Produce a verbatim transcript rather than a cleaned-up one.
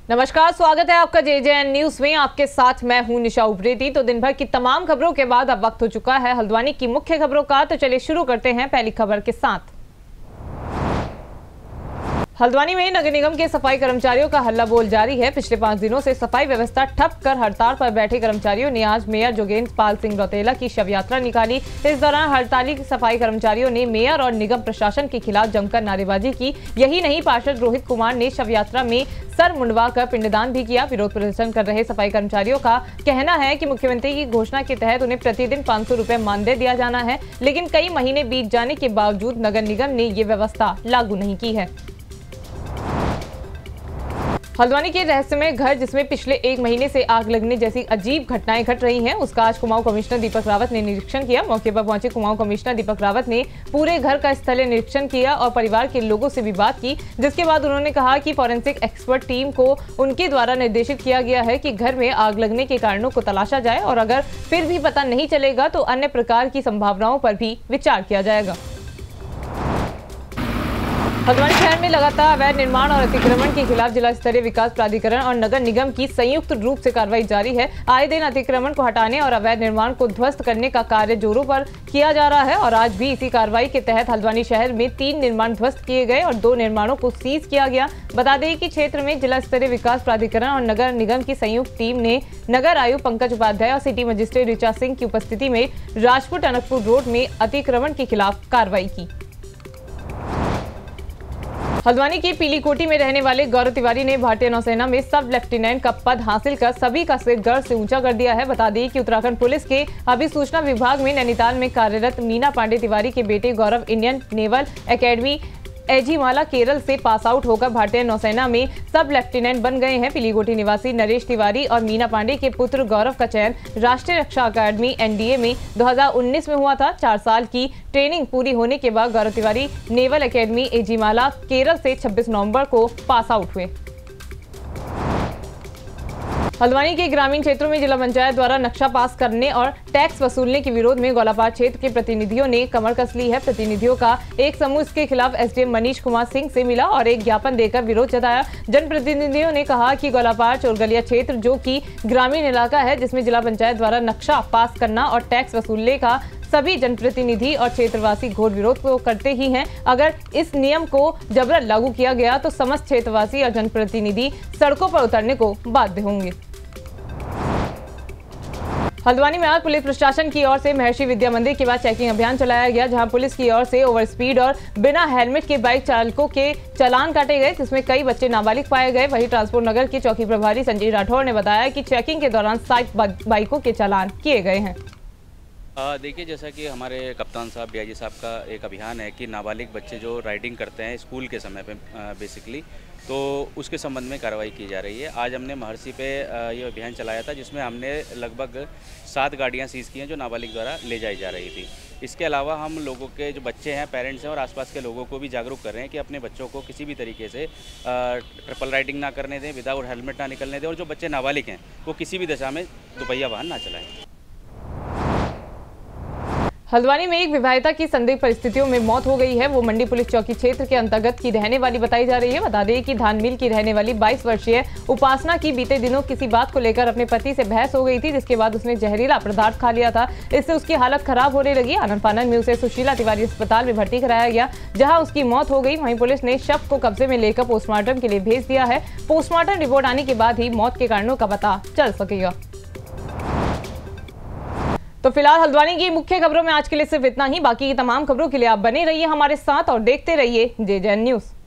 नमस्कार, स्वागत है आपका जे जे एन न्यूज में। आपके साथ मैं हूं निशा उप्रेती। तो दिन भर की तमाम खबरों के बाद अब वक्त हो चुका है हल्द्वानी की मुख्य खबरों का। तो चलिए शुरू करते हैं पहली खबर के साथ। हल्द्वानी में नगर निगम के सफाई कर्मचारियों का हल्ला बोल जारी है। पिछले पांच दिनों से सफाई व्यवस्था ठप कर हड़ताल पर बैठे कर्मचारियों ने आज मेयर जोगेंद्र पाल सिंह रौतेला की शव यात्रा निकाली। इस दौरान हड़ताली सफाई कर्मचारियों ने मेयर और निगम प्रशासन के खिलाफ जमकर नारेबाजी की। यही नहीं, पार्षद रोहित कुमार ने शव यात्रा में सर मुंडवा कर पिंडदान भी किया। विरोध प्रदर्शन कर रहे सफाई कर्मचारियों का कहना है कि मुख्यमंत्री की घोषणा के तहत उन्हें प्रतिदिन पाँच सौ रुपए मानदेय दिया जाना है, लेकिन कई महीने बीत जाने के बावजूद नगर निगम ने ये व्यवस्था लागू नहीं की है। हल्द्वानी के रहस्यमय घर, जिसमें पिछले एक महीने से आग लगने जैसी अजीब घटनाएं घट रही हैं, उसका आज कुमाऊं कमिश्नर दीपक रावत ने निरीक्षण किया। मौके पर पहुंचे कुमाऊं कमिश्नर दीपक रावत ने पूरे घर का स्थलीय निरीक्षण किया और परिवार के लोगों से भी बात की, जिसके बाद उन्होंने कहा कि फॉरेंसिक एक्सपर्ट टीम को उनके द्वारा निर्देशित किया गया है कि घर में आग लगने के कारणों को तलाशा जाए और अगर फिर भी पता नहीं चलेगा तो अन्य प्रकार की संभावनाओं पर भी विचार किया जाएगा। हल्द्वानी शहर में लगातार अवैध निर्माण और अतिक्रमण के खिलाफ जिला स्तरीय विकास प्राधिकरण और नगर निगम की संयुक्त रूप से कार्रवाई जारी है। आए दिन अतिक्रमण को हटाने और अवैध निर्माण को ध्वस्त करने का कार्य जोरों पर किया जा रहा है और आज भी इसी कार्रवाई के तहत हल्द्वानी शहर में तीन निर्माण ध्वस्त किए गए और दो निर्माणों को सीज किया गया। बता दें कि क्षेत्र में जिला स्तरीय विकास प्राधिकरण और नगर निगम की संयुक्त टीम ने नगर आयुक्त पंकज उपाध्याय और सिटी मजिस्ट्रेट ऋचा सिंह की उपस्थिति में राजपुर टनकपुर रोड में अतिक्रमण के खिलाफ कार्रवाई की। हल्द्वानी के पीलीकोटी में रहने वाले गौरव तिवारी ने भारतीय नौसेना में सब लेफ्टिनेंट का पद हासिल कर सभी का सिर गर्व से ऊंचा कर दिया है। बता दें कि उत्तराखंड पुलिस के अभिसूचना विभाग में नैनीताल में कार्यरत मीना पांडे तिवारी के बेटे Gaurav Indian naval academy Ezhimala Kerala से पास आउट होकर भारतीय नौसेना में सब लेफ्टिनेंट बन गए हैं। पीलीकोटी निवासी नरेश तिवारी और मीना पांडे के पुत्र गौरव का चयन राष्ट्रीय रक्षा अकादमी एन डी ए में दो हज़ार उन्नीस में हुआ था। चार साल की ट्रेनिंग पूरी होने के बाद गौरव तिवारी नेवल एकेडमी एजीमाला केरल से छब्बीस नवंबर को पास आउट हुए। हल्द्वानी के ग्रामीण क्षेत्रों में जिला पंचायत द्वारा नक्शा पास करने और टैक्स वसूलने के विरोध में गोलापार क्षेत्र के प्रतिनिधियों ने कमर कस ली है। प्रतिनिधियों का एक समूह इसके खिलाफ एसडीएम मनीष कुमार सिंह से मिला और एक ज्ञापन देकर विरोध जताया। जनप्रतिनिधियों ने कहा कि गोलापार चोरगलिया क्षेत्र, जो कि ग्रामीण इलाका है जिसमें जिला पंचायत द्वारा नक्शा पास करना और टैक्स वसूलने का सभी जनप्रतिनिधि और क्षेत्रवासी घोर विरोध तो करते ही हैं। अगर इस नियम को जबरन लागू किया गया तो समस्त क्षेत्रवासी और जनप्रतिनिधि सड़कों पर उतरने को बाध्य होंगे। हल्द्वानी में आज पुलिस प्रशासन की ओर से महर्षि विद्या मंदिर के बाद चेकिंग अभियान चलाया गया, जहां पुलिस की ओर से ओवर स्पीड और बिना हेलमेट के बाइक चालकों के चालान काटे गए, जिसमें कई बच्चे नाबालिग पाए गए। वहीं ट्रांसपोर्ट नगर के चौकी प्रभारी संजय राठौर ने बताया कि चेकिंग के दौरान सात बाइकों के चालान किए गए हैं। देखिए, जैसा कि हमारे कप्तान साहब डीआईजी साहब का एक अभियान है कि नाबालिग बच्चे जो राइडिंग करते हैं स्कूल के समय पे बेसिकली, तो उसके संबंध में कार्रवाई की जा रही है। आज हमने महर्षि पे ये अभियान चलाया था, जिसमें हमने लगभग सात गाड़ियां सीज की हैं जो नाबालिग द्वारा ले जाई जा रही थी। इसके अलावा हम लोगों के जो बच्चे हैं, पेरेंट्स हैं और आसपास के लोगों को भी जागरूक कर रहे हैं कि अपने बच्चों को किसी भी तरीके से ट्रिपल राइडिंग ना करने दें, विदाउट हेलमेट ना निकलने दें और जो बच्चे नाबालिग हैं वो किसी भी दशा में दुपहिया वाहन ना चलाएं। हल्द्वानी में एक विवाहिता की संदिग्ध परिस्थितियों में मौत हो गई है। वो मंडी पुलिस चौकी क्षेत्र के अंतर्गत की रहने वाली बताई जा रही है। बता दें कि धानमिल की रहने वाली बाईस वर्षीय उपासना की बीते दिनों किसी बात को लेकर अपने पति से बहस हो गई थी, जिसके बाद उसने जहरीला पदार्थ खा लिया था। इससे उसकी हालत खराब होने लगी। आनंद फानन में उसे सुशीला तिवारी अस्पताल में भर्ती कराया गया, जहाँ उसकी मौत हो गई। वहीं पुलिस ने शव को कब्जे में लेकर पोस्टमार्टम के लिए भेज दिया है। पोस्टमार्टम रिपोर्ट आने के बाद ही मौत के कारणों का पता चल सकेगा। तो फिलहाल हल्द्वानी की मुख्य खबरों में आज के लिए सिर्फ इतना ही। बाकी की तमाम खबरों के लिए आप बने रहिए हमारे साथ और देखते रहिए जे जे एन न्यूज।